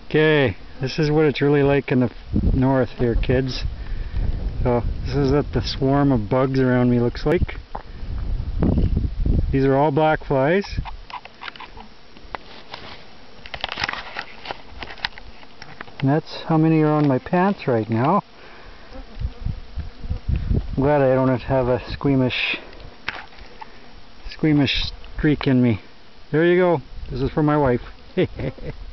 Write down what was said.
Okay, this is what it's really like in the north here, kids. So this is what the swarm of bugs around me looks like. These are all black flies. And that's how many are on my pants right now. I'm glad I don't have a squeamish streak in me. There you go. This is for my wife.